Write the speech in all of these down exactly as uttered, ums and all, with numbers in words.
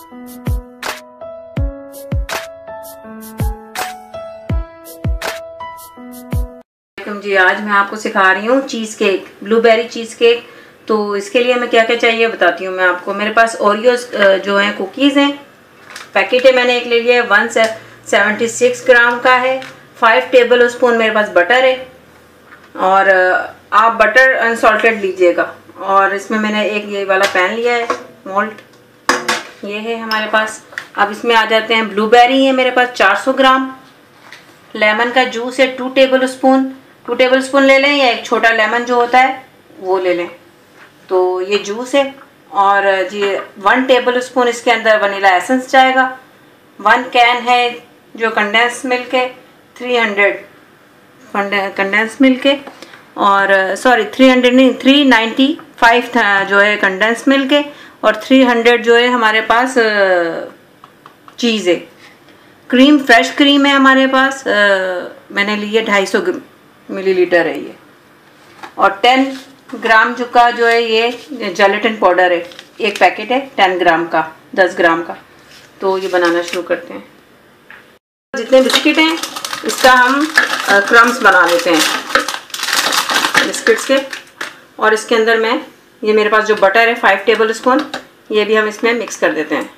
जी आज मैं आपको सिखा रही हूँ cheesecake, blueberry cheesecake. तो इसके लिए हमें क्या क्या चाहिए बताती हूँ मैं आपको। मेरे पास ओरियोज जो हैं कुकीज़ हैं, पैकेट है, मैंने एक ले लिया है, वन सेवेंटी सिक्स ग्राम का है। फाइव टेबल स्पून मेरे पास बटर है, और आप बटर अनसॉल्टेड लीजिएगा। और इसमें मैंने एक ये वाला पैन लिया है, मोल्ड, ये है हमारे पास। अब इसमें आ जाते हैं, ब्लूबेरी है मेरे पास चार सौ ग्राम, लेमन का जूस है two tablespoon two tablespoon ले लें, या एक छोटा लेमन जो होता है वो ले लें। तो ये जूस है। और जी वन टेबल स्पून इसके अंदर वनीला एसेंस जाएगा। वन कैन है जो कंडेंस मिल्क है, थ्री हंड्रेड कंडेंस मिल्क है, और सॉरी थ्री हंड्रेड नहीं, थ्री नाइन्टी फाइव जो है कंडेंस मिल्क है, और थ्री हंड्रेड जो है हमारे पास चीज़ है। क्रीम, फ्रेश क्रीम है हमारे पास, आ, मैंने ली है ढाई सौ मिलीलीटर है ये। और टेन ग्राम जो का जो है ये जेलेटिन पाउडर है, एक पैकेट है टेन ग्राम का, दस ग्राम का। तो ये बनाना शुरू करते हैं। जितने बिस्किट हैं इसका हम क्रम्स बना लेते हैं बिस्किट्स के। और इसके अंदर मैं ये मेरे पास जो बटर है फाइव टेबल स्पून, ये भी हम इसमें मिक्स कर देते हैं।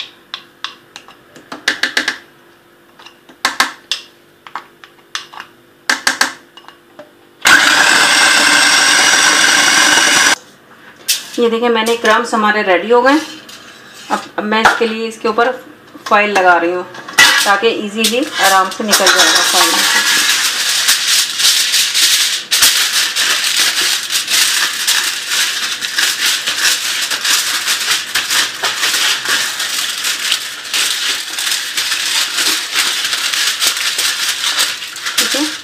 ये देखें मैंने क्रम्स हमारे रेडी हो गए। अब, अब मैं इसके लिए इसके ऊपर फॉइल लगा रही हूँ ताकि इजीली आराम से निकल जाएगा फॉइल में से। ठीक है,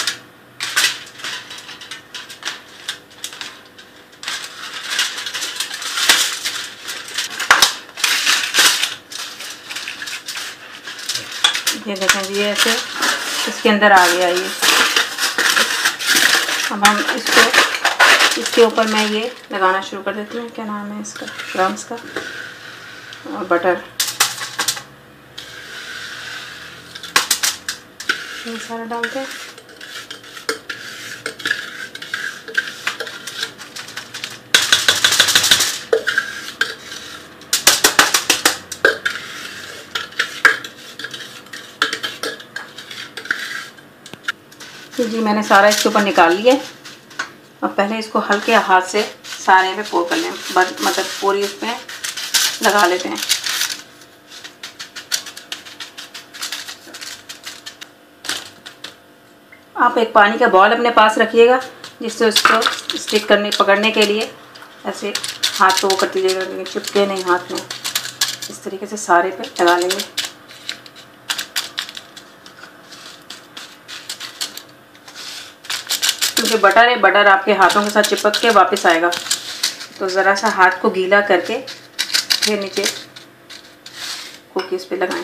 ये देखें जी ऐसे इसके अंदर आ गया ये। अब हम इसको इसके ऊपर मैं ये लगाना शुरू कर देती हूँ, क्या नाम है इसका, क्रम्स का, और बटर, ये सारा डालते हैं। जी मैंने सारा इसके ऊपर निकाल लिया है। अब पहले इसको हल्के हाथ से सारे पे पोर कर लें, मतलब पूरी उसमें लगा लेते हैं। आप एक पानी का बॉल अपने पास रखिएगा जिससे उसको स्टिक करने पकड़ने के लिए ऐसे हाथ को वो कर दीजिएगा, लेकिन चिपके नहीं हाथ में। इस तरीके से सारे पे लगा लेंगे। क्योंकि बटर है, बटर आपके हाथों के साथ चिपक के वापस आएगा, तो ज़रा सा हाथ को गीला करके फिर नीचे कुकीज़ पे लगाएं।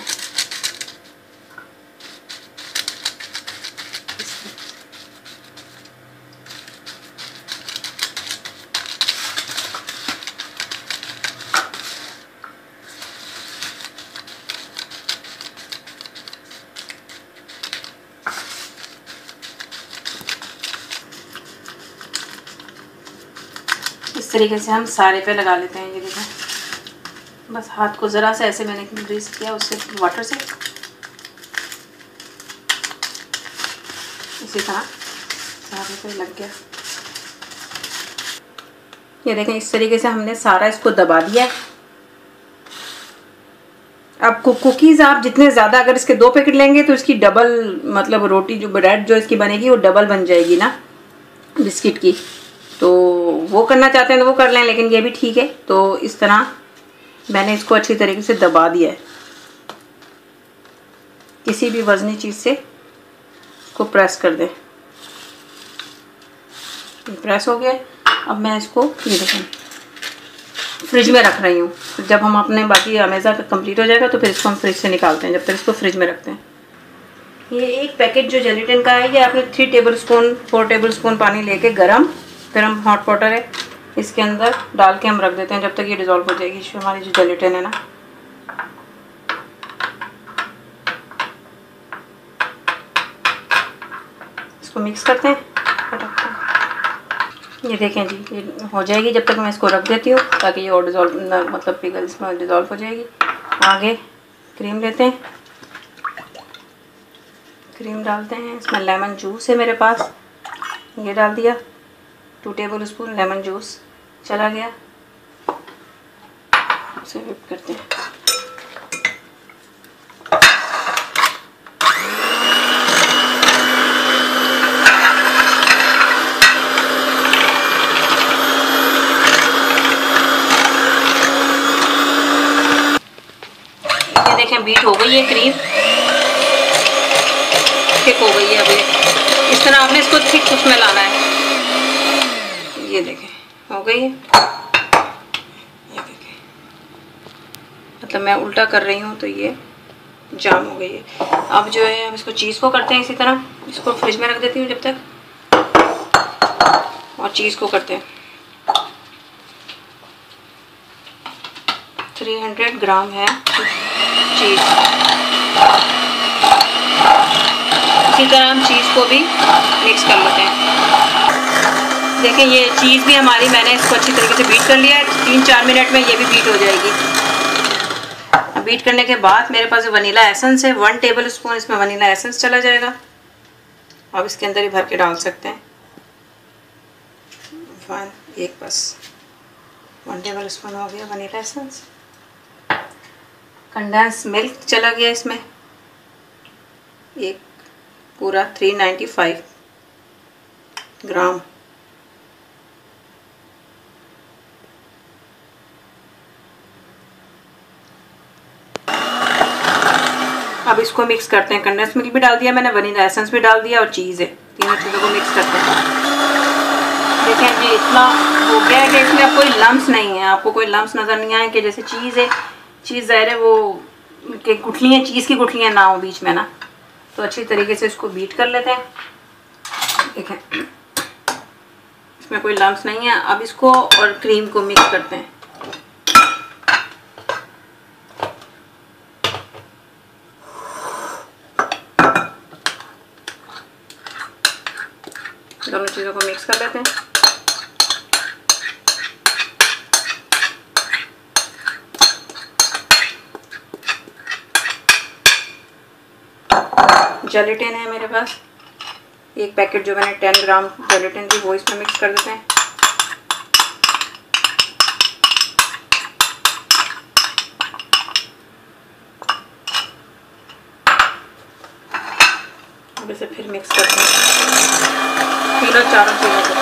इस तरीके से हम सारे पे लगा लेते हैं। ये देखें, बस हाथ को ज़रा सा ऐसे मैंने ग्रीस किया उससे, वाटर से, इसी तरह सारे पे लग गया। ये देखें इस तरीके से हमने सारा इसको दबा दिया है। अब कुकीज़ आप जितने ज़्यादा, अगर इसके दो पैकेट लेंगे तो इसकी डबल, मतलब रोटी जो ब्रेड जो इसकी बनेगी वो डबल बन जाएगी ना बिस्किट की। तो वो करना चाहते हैं तो वो कर लें, लेकिन ये भी ठीक है। तो इस तरह मैंने इसको अच्छी तरीके से दबा दिया है। किसी भी वजनी चीज़ से इसको प्रेस कर दें। प्रेस हो गया। अब मैं इसको ये देखें फ्रिज में रख रही हूँ। जब हम अपने बाकी अमेज़ा कंप्लीट हो जाएगा तो फिर इसको हम फ्रिज से निकालते हैं, जब तक इसको फ्रिज में रखते हैं। ये एक पैकेट जो जेलेटिन का है, ये आपने three tablespoon four tablespoon पानी लेके गरम, फिर हम हॉट वाटर है इसके अंदर डाल के हम रख देते हैं जब तक ये डिज़ोल्व हो जाएगी। हमारी जो जेलेटिन है ना, इसको मिक्स करते हैं। ये देखें जी, ये हो जाएगी। जब तक मैं इसको रख देती हूँ ताकि ये और डिज़ोल्व मतलब पिघल इसमें डिज़ोल्व हो जाएगी। आगे क्रीम लेते हैं, क्रीम डालते हैं। इसमें लेमन जूस है मेरे पास, ये डाल दिया। Two tablespoon lemon juice चला गया। इसे व्हिप करते हैं। ये देखें बीट हो गई है, क्रीम थिक हो गई है। अभी इस तरह आपने इसको थिक उसमें लाना है। ये देखें हो गई है। ये देखें, मतलब मैं उल्टा कर रही हूँ तो ये जाम हो गई है। अब जो है हम इसको चीज़ को करते हैं इसी तरह। इसको फ्रिज में रख देती हूँ जब तक, और चीज़ को करते हैं। तीन सौ ग्राम है चीज़। इसी तरह हम चीज़ को भी मिक्स कर लेते हैं। देखें ये चीज़ भी हमारी, मैंने इसको अच्छी तरीके से बीट कर लिया है। तीन चार मिनट में ये भी बीट हो जाएगी। बीट करने के बाद मेरे पास वनीला एसेंस है, वन टेबल स्पून इसमें वनीला एसेंस चला जाएगा। अब इसके अंदर ही भर के डाल सकते हैं। वन एक बस वन टेबल स्पून हो गया वनीला एसेंस। कंडेंस मिल्क चला गया इसमें, एक पूरा थ्री नाइन्टी फाइव ग्राम। अब इसको मिक्स करते हैं। कंडेंस मिल्क भी डाल दिया मैंने, वनीला एसेंस भी डाल दिया और चीज़ है। तीनों चीज़ों को मिक्स करते हैं। देखें जी इतना हो गया है कि इसमें अब कोई लम्स नहीं है। आपको कोई लम्स नज़र नहीं आए कि जैसे चीज़ है, चीज़ ज़ाहिर है वो कि गुठलियाँ, चीज़ की गुठलियाँ ना हो बीच में ना। तो अच्छी तरीके से इसको बीट कर लेते हैं। देखें इसमें कोई लम्स नहीं है। अब इसको और क्रीम को मिक्स करते हैं। दोनों चीज़ों को मिक्स कर लेते हैं। जेलेटिन है मेरे पास, एक पैकेट जो मैंने टेन ग्राम जेलेटिन थी वो इसमें मिक्स कर देते हैं। अब इसे फिर मिक्स करते हैं तीनों चारों चीज़ों को।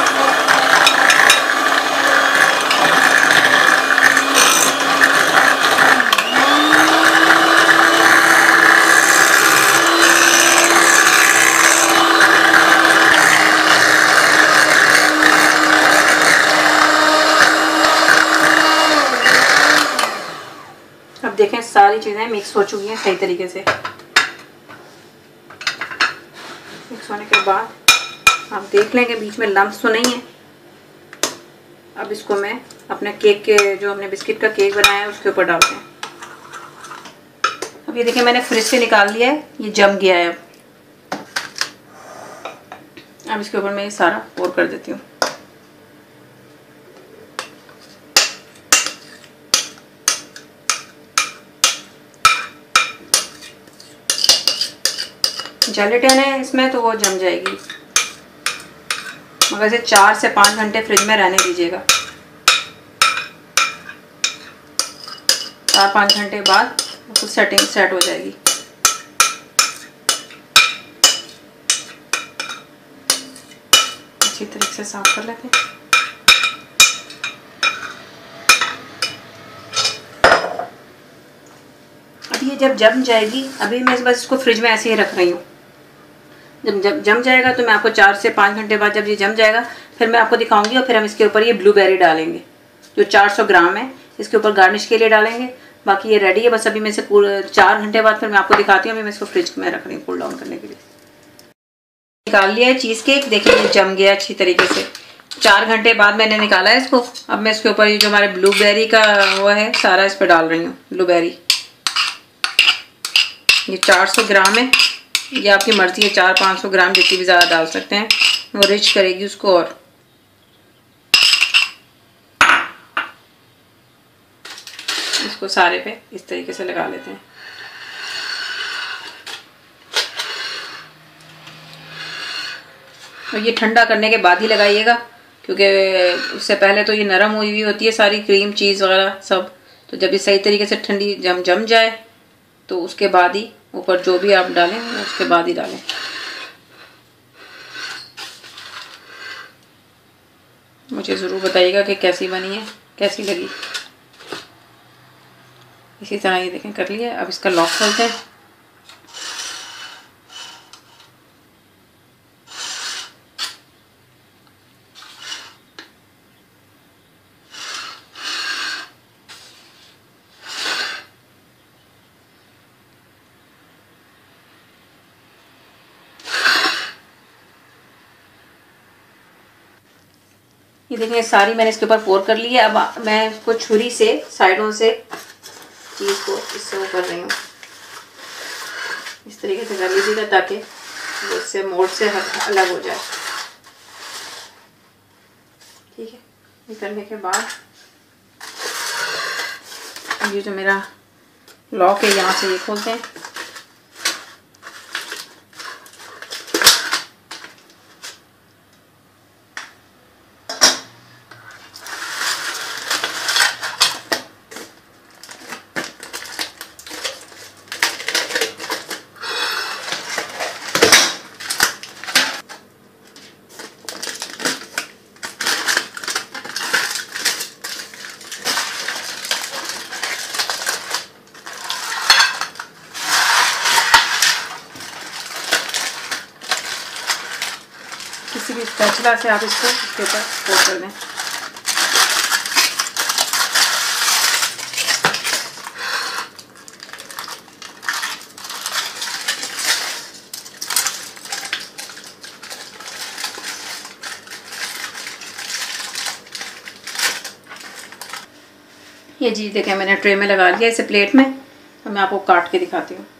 अब देखें सारी चीज़ें मिक्स हो चुकी हैं सही तरीके से। मिक्स होने के बाद आप देख लें कि बीच में लम्स तो नहीं है। अब इसको मैं अपने केक के, जो हमने बिस्किट का केक बनाया है, उसके ऊपर डालते हैं। अब ये देखें मैंने फ्रिज से निकाल लिया है, ये जम गया है। अब इसके ऊपर मैं ये सारा पोर कर देती हूँ। जेलेटिन है इसमें तो वो जम जाएगी, मगर इसे चार से पाँच घंटे फ्रिज में रहने दीजिएगा। चार पाँच घंटे बाद तो सेटिंग सेट हो जाएगी। अच्छी तरीके से साफ कर लेते हैं। अब ये जब जम जाएगी, अभी मैं बस इसको फ्रिज में ऐसे ही रख रही हूँ। जब जब जम जाएगा तो मैं आपको चार से पाँच घंटे बाद जब ये जम जाएगा फिर मैं आपको दिखाऊंगी, और फिर हम इसके ऊपर ये ब्लूबेरी डालेंगे जो चार सौ ग्राम है, इसके ऊपर गार्निश के लिए डालेंगे। बाकी ये रेडी है। बस अभी मैं इसे चार घंटे बाद फिर मैं आपको दिखाती हूँ। अभी मैं इसको फ्रिज में रख रही हूँ कूल डाउन करने के लिए। निकाल लिया है चीज़ केक, देखिए ये जम गया अच्छी तरीके से। चार घंटे बाद मैंने निकाला है इसको। अब मैं इसके ऊपर ये जो हमारे ब्लूबेरी का वो है सारा इस पर डाल रही हूँ। ब्लूबेरी ये चार सौ ग्राम है, ये आपकी मर्ज़ी है, चार पाँच सौ ग्राम जितनी भी ज़्यादा डाल सकते हैं, वो रिच करेगी उसको। और इसको सारे पे इस तरीके से लगा लेते हैं। और ये ठंडा करने के बाद ही लगाइएगा, क्योंकि उससे पहले तो ये नरम हुई हुई होती है सारी क्रीम चीज़ वगैरह सब। तो जब ये सही तरीके से ठंडी जम जम जाए तो उसके बाद ही ऊपर जो भी आप डालें उसके बाद ही डालें। मुझे ज़रूर बताइएगा कि कैसी बनी है, कैसी लगी। इसी तरह ये देखें कर लिया। अब इसका लॉक खोलते हैं। ये देखें सारी मैंने इसके ऊपर पोर कर ली है। अब मैं इसको छुरी से साइडों से चीज़ को इससे वो कर रही हूँ, इस तरीके से कर लीजिएगा ताकि वो इससे मोड़ से अलग हो जाए। ठीक है, ये करने के बाद ये जो मेरा लॉक है यहाँ से ये खोलते हैं। किसी भी स्पैचुला से आप इसको इसके ऊपर पोर कर दें। ये जी देखें मैंने ट्रे में लगा लिया इसे प्लेट में। अब मैं आपको काट के दिखाती हूँ।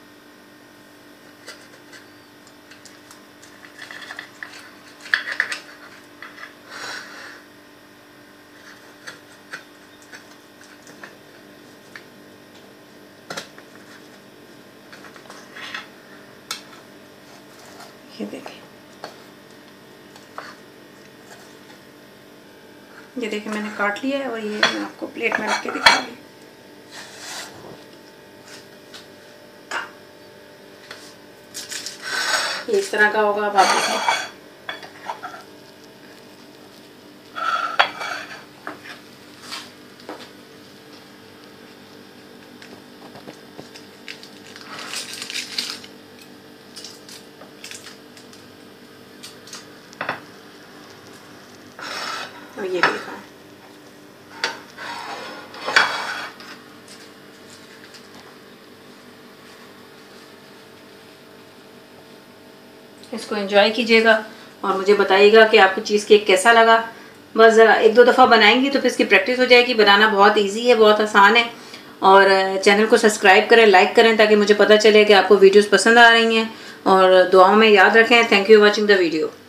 ये देखें, ये देखें मैंने काट लिया है और ये मैं आपको प्लेट में रख के दिखा रही हूँ। ये इस तरह का होगा। अब आप देखें और ये देखा है। इसको एंजॉय कीजिएगा और मुझे बताइएगा कि आपको चीज़ केक कैसा लगा। बस ज़रा एक दो दफ़ा बनाएंगी तो फिर इसकी प्रैक्टिस हो जाएगी। बनाना बहुत इजी है, बहुत आसान है। और चैनल को सब्सक्राइब करें, लाइक करें ताकि मुझे पता चले कि आपको वीडियोस पसंद आ रही हैं। और दुआओं में याद रखें। Thank you watching the video.